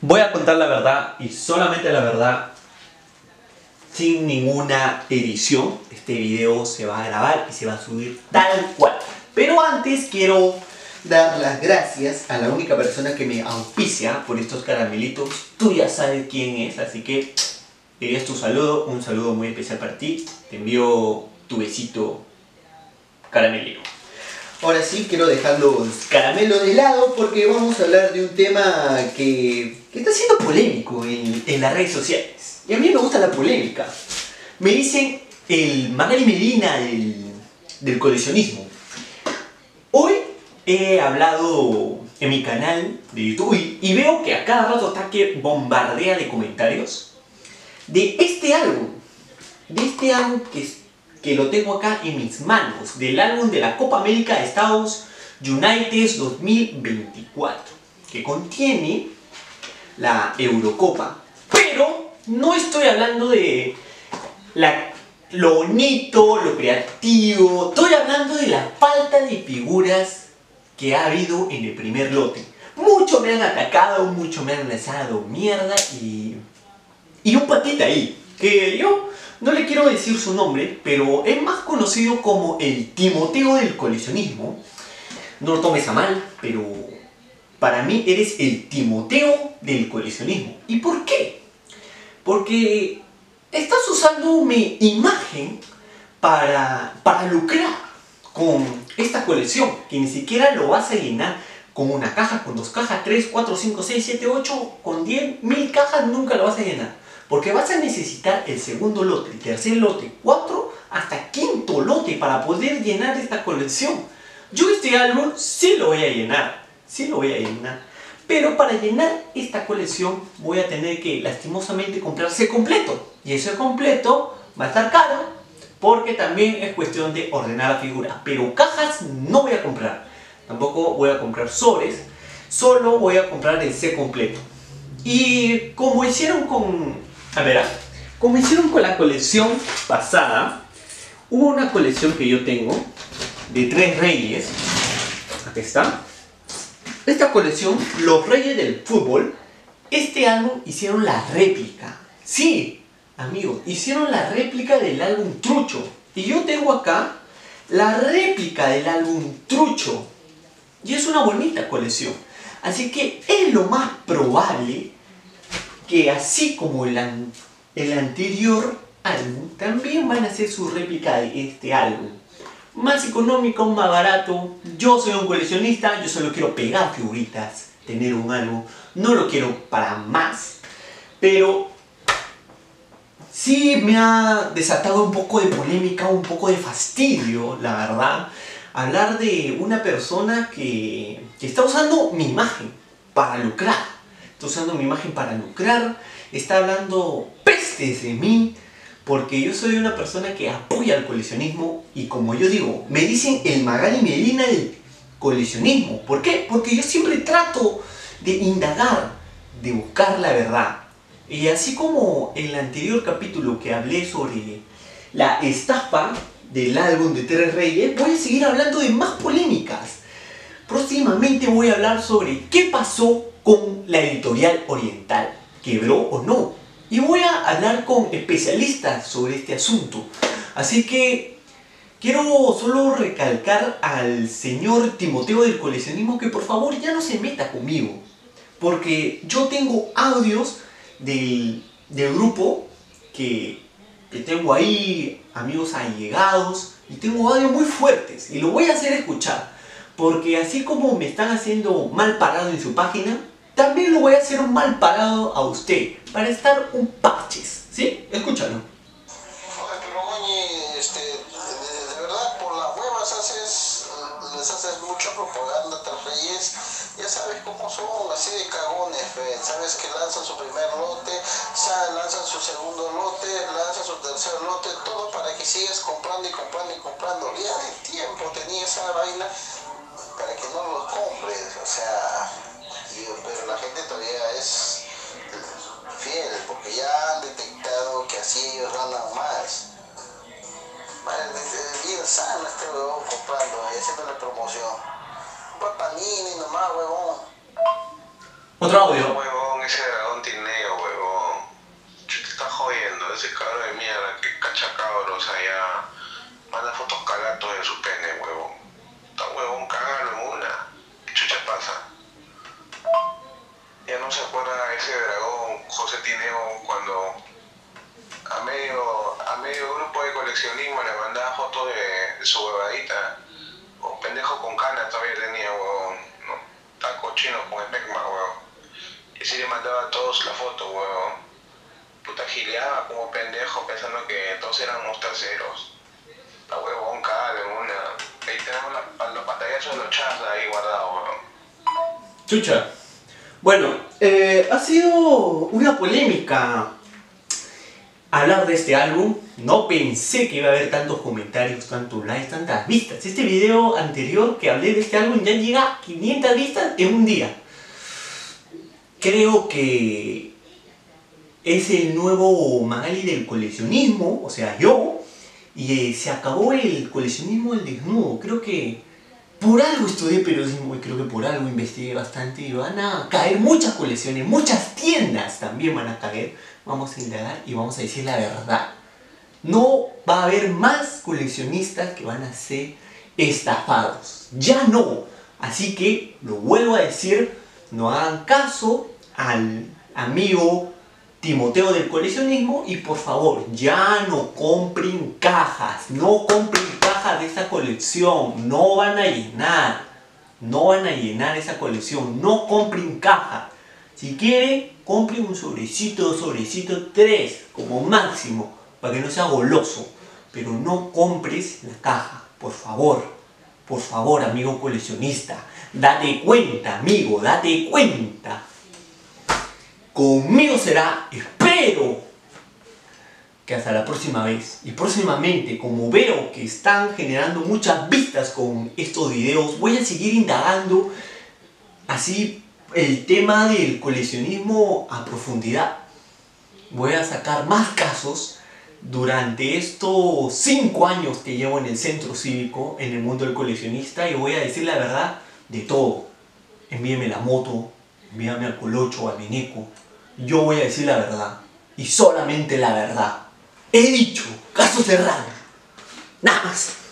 Voy a contar la verdad y solamente la verdad, sin ninguna edición. Este video se va a grabar y se va a subir tal cual. Pero antes quiero dar las gracias a la única persona que me auspicia por estos caramelitos. Tú ya sabes quién es, así que querías tu saludo, un saludo muy especial para ti. Te envío tu besito caramelero. Ahora sí, quiero dejar los caramelos de lado porque vamos a hablar de un tema que está siendo polémico en las redes sociales. Y a mí me gusta la polémica. Me dicen el Magali Medina del coleccionismo. Hoy he hablado en mi canal de YouTube y veo que a cada rato está que bombardea de comentarios de este álbum. Que lo tengo acá en mis manos, del álbum de la Copa América de Estados United 2024, que contiene la Eurocopa. Pero no estoy hablando de lo bonito, lo creativo, estoy hablando de la falta de figuras que ha habido en el primer lote. Muchos me han atacado, muchos me han lanzado mierda y un patita ahí, que yo no le quiero decir su nombre, pero es más conocido como el Timoteo del coleccionismo. No lo tomes a mal, pero para mí eres el Timoteo del coleccionismo. ¿Y por qué? Porque estás usando mi imagen para lucrar con esta colección, que ni siquiera lo vas a llenar con una caja, con dos cajas, 3, 4, 5, 6, 7, 8, con 10, 1000 cajas nunca lo vas a llenar. Porque vas a necesitar el segundo lote, el tercer lote, 4 hasta quinto lote para poder llenar esta colección. Yo este álbum sí lo voy a llenar, pero para llenar esta colección voy a tener que lastimosamente comprarse completo. Y ese completo va a estar caro porque también es cuestión de ordenar la figura. Pero cajas no voy a comprar, tampoco voy a comprar sobres, solo voy a comprar el set completo. Y como hicieron con la colección pasada, hubo una colección que yo tengo de 3 reyes. Aquí está. Esta colección, los reyes del fútbol, este álbum hicieron la réplica. Sí, amigos, hicieron la réplica del álbum trucho. Y yo tengo acá la réplica del álbum trucho. Y es una bonita colección. Así que es lo más probable que así como el anterior álbum, también van a hacer su réplica de este álbum. Más económico, más barato. Yo soy un coleccionista, yo solo quiero pegar figuritas, tener un álbum. No lo quiero para más. Pero sí me ha desatado un poco de polémica, un poco de fastidio, la verdad. Hablar de una persona que está usando mi imagen para lucrar. Está usando mi imagen para lucrar, está hablando pestes de mí, porque yo soy una persona que apoya el coleccionismo y como yo digo, me dicen el Magali Medina del coleccionismo. ¿Por qué? Porque yo siempre trato de indagar, de buscar la verdad. Y así como en el anterior capítulo que hablé sobre la estafa del álbum de 3 Reyes, voy a seguir hablando de más polémicas. Próximamente voy a hablar sobre qué pasó con la editorial Oriental, ¿quebró o no? Y voy a hablar con especialistas sobre este asunto. Así que quiero solo recalcar al señor Timoteo del coleccionismo que por favor ya no se meta conmigo. Porque yo tengo audios del grupo que tengo ahí, amigos allegados, y tengo audios muy fuertes y lo voy a hacer escuchar. Porque así como me están haciendo mal parado en su página, también lo voy a hacer un mal parado a usted, para estar un parches, ¿sí? Escúchalo. Oye, pero Goñi, de verdad por las huevas les haces mucha propaganda a Tres Reyes. Ya sabes cómo son, así de cagones, fe. Sabes que lanzan su primer lote, lanzan su segundo lote, lanzan su tercer lote, todo para que sigas comprando y comprando y comprando. Ya de tiempo tenía esa vaina para que no los compres, o sea, pero la gente todavía es fiel, porque ya han detectado que así ellos ganan más. Vale, bien sano este huevón comprando y haciendo la promoción. Un Panini nomás, huevón. Otro audio. Huevón, ese era o sea, ya manda fotos calatos de su pene, huevón. Está huevón, cágalo en una. ¿Qué chucha pasa? Ya no se acuerda ese dragón, José Tineo, cuando a medio grupo de coleccionismo le mandaba fotos de su huevadita. Un pendejo con cana todavía tenía, huevón. No, está cochino con el Mecma, huevón. Y sí le mandaba a todos la foto, huevón. Puta, gileaba como pendejo pensando que todos éramos terceros. La huevón, cágalo en una. Ahí tenemos los pantallazos de los chats ahí guardados, huevón. Chucha. Bueno, ha sido una polémica hablar de este álbum. No pensé que iba a haber tantos comentarios, tantos likes, tantas vistas. Este video anterior que hablé de este álbum ya llega a 500 vistas en un día. Creo que es el nuevo Magali del coleccionismo, o sea, yo. Y se acabó el coleccionismo del desnudo. Creo que por algo estudié periodismo y creo que por algo investigué bastante y van a caer muchas colecciones, muchas tiendas también van a caer. Vamos a indagar y vamos a decir la verdad. No va a haber más coleccionistas que van a ser estafados. Ya no. Así que lo vuelvo a decir, no hagan caso al amigo Timoteo del coleccionismo y por favor, ya no compren cajas. No compren cajas de esa colección. No van a llenar. No van a llenar esa colección. No compren cajas. Si quieren, compren un sobrecito, 3 como máximo, para que no sea goloso. Pero no compres la caja, por favor. Por favor, amigo coleccionista. Date cuenta, amigo, date cuenta. Conmigo será, espero que hasta la próxima vez. Y próximamente, como veo que están generando muchas vistas con estos videos, voy a seguir indagando así el tema del coleccionismo a profundidad. Voy a sacar más casos durante estos 5 años que llevo en el centro cívico, en el mundo del coleccionista, y voy a decir la verdad de todo. Envíeme la moto, envíame al colocho, al mineco. Yo voy a decir la verdad, y solamente la verdad. He dicho, caso cerrado. Nada más.